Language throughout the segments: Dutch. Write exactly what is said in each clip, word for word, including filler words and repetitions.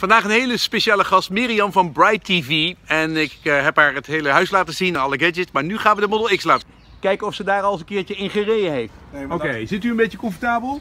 Vandaag een hele speciale gast, Mirjam van Bright T V. En ik uh, heb haar het hele huis laten zien, alle gadgets. Maar nu gaan we de Model X laten kijken of ze daar al eens een keertje in gereden heeft. Nee, Oké, okay, zit u een beetje comfortabel?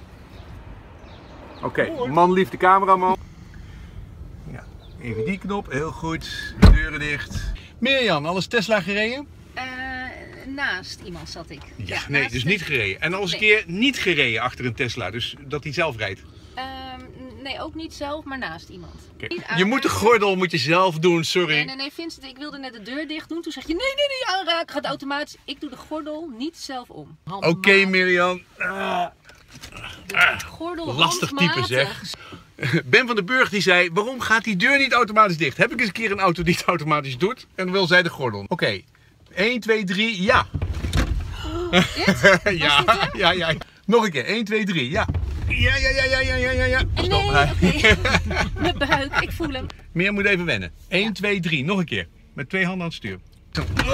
Oké, okay. Man lief de cameraman. Ja, even die knop, heel goed. De deuren dicht. Mirjam, al eens Tesla gereden? Uh, naast iemand zat ik. Ja, ja nee, dus niet gereden. En al eens een keer niet gereden achter een Tesla, dus dat hij zelf rijdt? Uh, nee, ook niet zelf, maar naast iemand. Okay. Je moet de gordel moet je zelf doen, sorry. Nee, nee, nee, Vincent, ik wilde net de deur dicht doen. Toen zeg je, nee, nee, nee, aanraken, gaat automatisch. Ik doe de gordel niet zelf om. Oké, okay, Mirjam. Uh, uh, gordel lastig type, zeg. Ben van den Burg die zei, waarom gaat die deur niet automatisch dicht? Heb ik eens een keer een auto die het automatisch doet en dan wil zij de gordel. Oké, okay. één, twee, drie, ja. Dit? ja, ja, ja. Nog een keer, één, twee, drie, ja. Ja, ja, ja, ja, ja, ja, ja, ja. Stop. Nee, okay. Mijn buik, ik voel hem. Meer moet even wennen. één, ja. twee, drie, nog een keer. Met twee handen aan het stuur. Zo. Ah,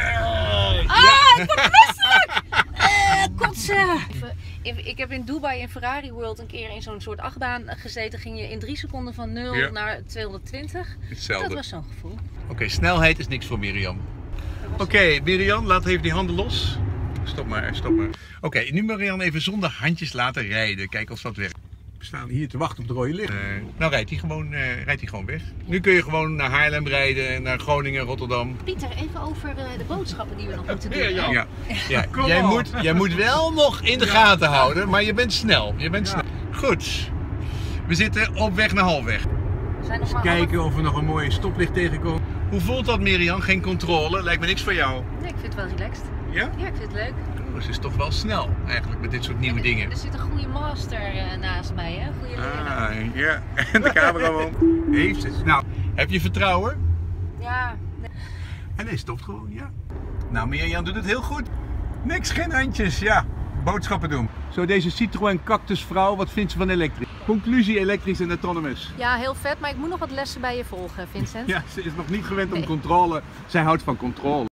ja. Ik word misselijk! Uh, kotsen! Ik heb in Dubai in Ferrari World een keer in zo'n soort achtbaan gezeten. Ging je in drie seconden van nul ja. naar tweehonderdtwintig. Hetzelfde. Dat was zo'n gevoel. Oké, okay, snelheid is niks voor Mirjam. Oké, okay, Mirjam, laat even die handen los. Stop maar, stop maar. Oké, okay, nu Mirjam even zonder handjes laten rijden. Kijken of dat werkt. We staan hier te wachten op de rode licht. Uh, nou rijdt hij gewoon, uh, rijdt hij gewoon weg. Nu kun je gewoon naar Haarlem rijden, naar Groningen, Rotterdam. Pieter, even over uh, de boodschappen die we nog moeten doen. Ja, ja. ja. ja. Jij, moet, jij moet wel nog in de gaten houden, maar je bent snel. Je bent ja. snel. Goed. We zitten op weg naar Halfweg. We zijn nog Eens kijken alle... of we nog een mooie stoplicht tegenkomen. Hoe voelt dat, Mirjam? Geen controle? Lijkt me niks voor jou. Nee, ik vind het wel relaxed. Ja? Ja, ik vind het leuk. Dus het is toch wel snel eigenlijk met dit soort nieuwe er, dingen. Er zit een goede master uh, naast mij, hè? Goede leraar. Ah, ja. En de cameraman heeft het. Nou, heb je vertrouwen? Ja. Nee. En hij stopt gewoon, ja. Nou, Mirjam doet het heel goed. Niks, geen handjes, ja. Boodschappen doen. Zo, deze Citroën Cactusvrouw, wat vindt ze van elektrisch? Conclusie, elektrisch en autonomous. Ja, heel vet, maar ik moet nog wat lessen bij je volgen, Vincent. Ja, ze is nog niet gewend nee. om controle. Zij houdt van controle.